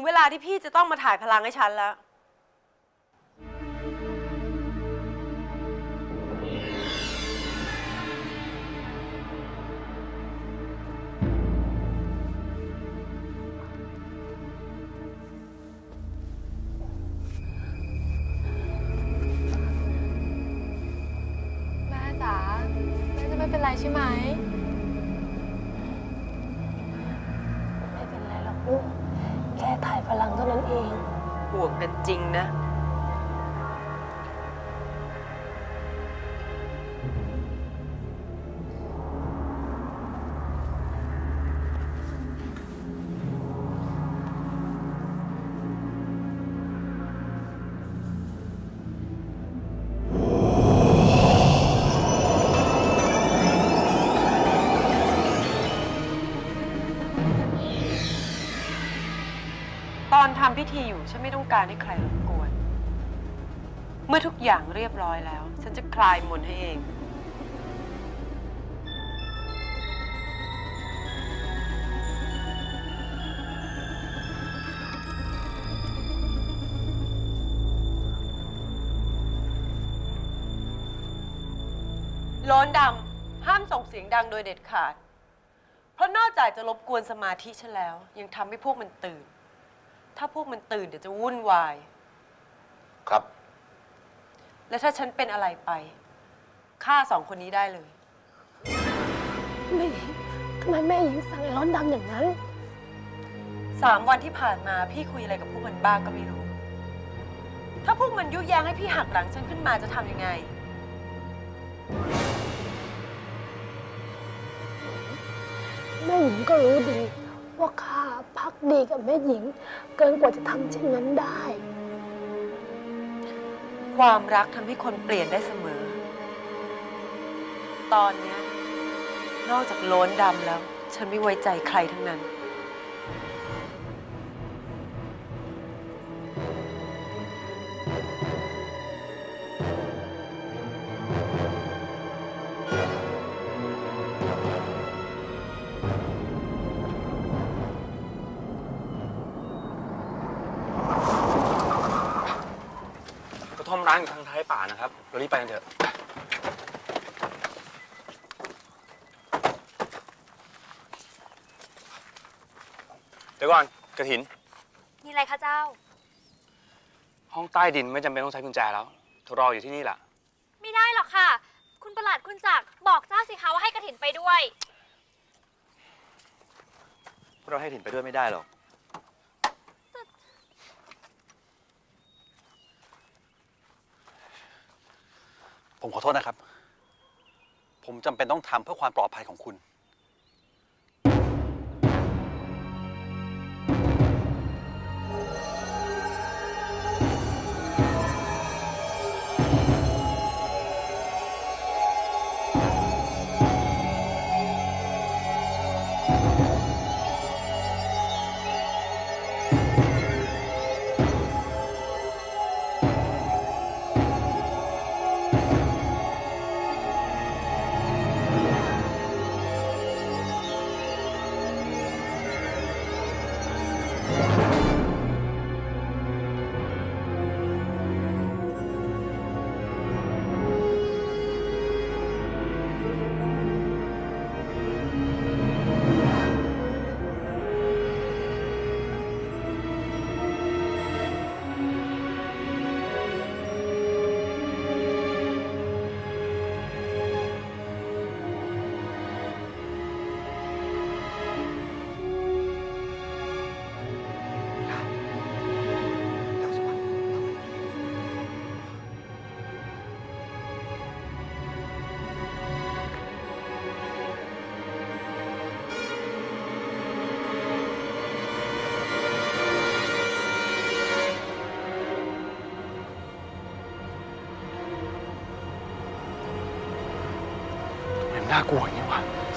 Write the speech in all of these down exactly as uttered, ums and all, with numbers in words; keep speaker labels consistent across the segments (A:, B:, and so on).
A: เวลาที่พี่จะต้องมาถ่ายพลังให้ฉันแล้ว
B: แม่จ๋าแม่จะไม่เป็นไรใช่ไหม
C: ไม่เป็นไรหรอกลูกแค่ถ่ายพลังเท่านั้นเอง
A: ห่วงกันจริงนะตอนทำพิธีอยู่ฉันไม่ต้องการให้ใครรบกวนเมื่อทุกอย่างเรียบร้อยแล้วฉันจะคลายมนต์ให้เองโล้นดำห้ามส่งเสียงดังโดยเด็ดขาดเพราะนอกจากจะรบกวนสมาธิฉันแล้วยังทำให้พวกมันตื่นถ้าพวกมันตื่นเดี๋ยวจะวุ่นวาย
D: ครับ
A: และถ้าฉันเป็นอะไรไปฆ่าสองคนนี้ได้เลย
C: แม่หญิงทำไมแม่หญิงสั่งไอ้ร้อนดำอย่างนั้น
A: สามวันที่ผ่านมาพี่คุยอะไรกับพวกมันบ้างก็ไม่รู้ถ้าพวกมันยุแยงให้พี่หักหลังฉันขึ้นมาจะทำยังไง
C: แม่หญิงก็รู้ดีว่าข้าพักดีกับแม่หญิงเกินกว่าจะทำเช่นนั้นได้
A: ความรักทำให้คนเปลี่ยนได้เสมอตอนนี้นอกจากโล้นดำแล้วฉันไม่ไว้ใจใครทั้งนั้น
D: กระท่อมร้างอยู่ทางท้ายป่านะครับเรารีบไปกันเถอะเดี๋ยวก่อนกระถิน
B: มีอะไรคะเจ้า
D: ห้องใต้ดินไม่จำเป็นต้องใช้กุญแจแล้วเธอรออยู่ที่นี่แหละ
B: ไม่ได้หรอกค่ะคุณประหลัดคุณจักรบอกเจ้าสิคะว่าให้กระถินไปด้วย
D: เราให้กระถินไปด้วยไม่ได้หรอกผมขอโทษนะครับผมจำเป็นต้องทำเพื่อความปลอดภัยของคุณน่ากลัวอย่างนี้วะ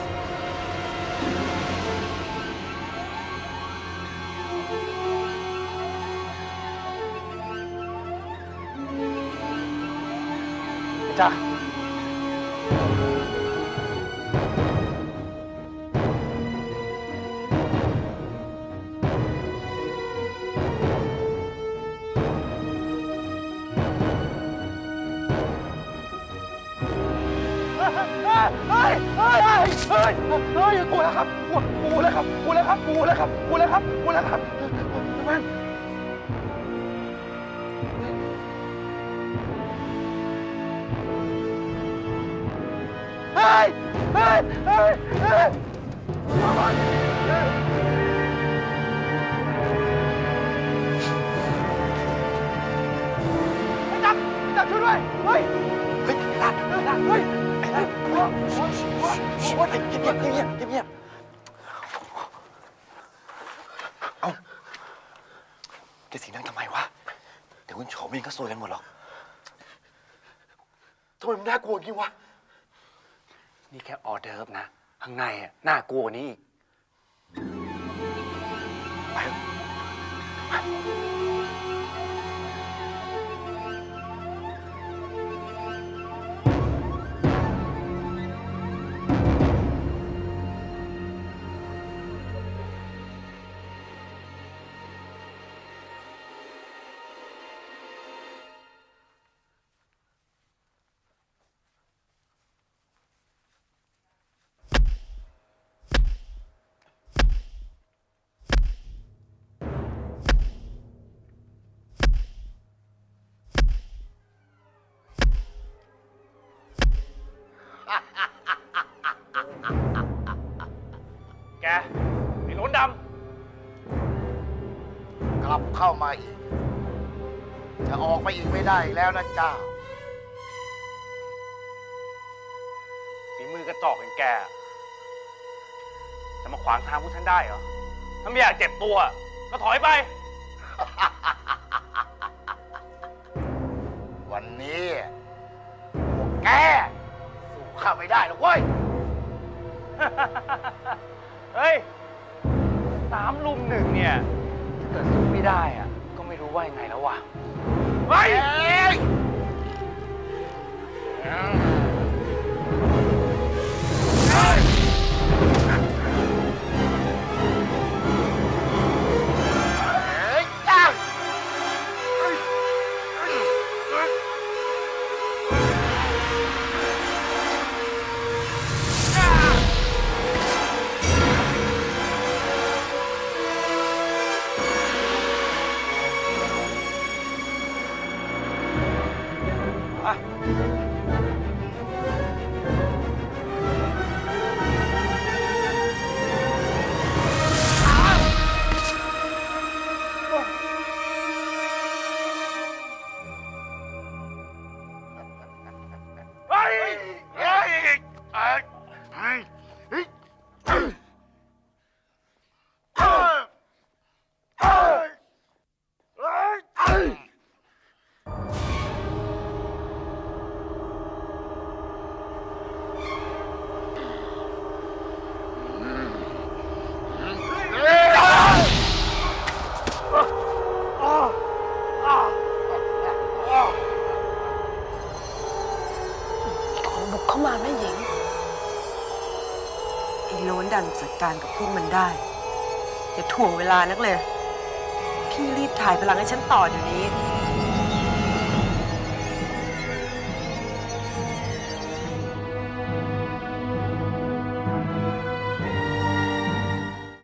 D: จ้า
E: เฮ้ยเฮ้ยเฮ้ยเฮ้ยเฮ้ยกูแล้วครับกูกูแล้วครับกูแล้วครับกูแล้วครับกูแล้วครับกูแล้วครับแม่เฮ้ยเฮ้ยเฮ้ยเฮ้ยจับจับช่วยด้วยเฮ้ยเฮ้ยไอ้ลาดเฮ้ยไอ้ลาดโอ้โหโอ้โหเงียบเงียบเงียบเงียบเงียบเอาแกเสียงดังทำไมวะเดี๋ยวคุณโฉมเองก็ซวยกันหมดหรอกทำไมมันน่ากลัวอย่างนี้วะนี่แค่ออเดิร์ฟนะข้างในอ่ะน่ากลัวกว่านี้อีกไปแกไอ้โหลนดำกลับเข้ามาอีกจะออกไปอีกไม่ได้แล้วนะเจ้าฝีมือกระจอกอย่างแกจะมาขวางทางพวกฉันได้เหรอถ้าไม่อยากเจ็บตัวก็ถอยไป วันนี้พวกแกสู้ข้าไม่ได้หรอกเว้ย เฮ้ยสามลุมหนึ่งเนี่ยถ้าเกิดสู้ไม่ได้อะก็ไม่รู้ว่ายังไงแล้ววะเฮ้ย
C: เข้ามาแม่หญิง
A: ไอ้โล้นดันจัดการกับพวกมันได้อย่าถ่วงเวลานักเลยพี่รีบถ่ายพลังให้ฉันต่อเดี๋ยวนี้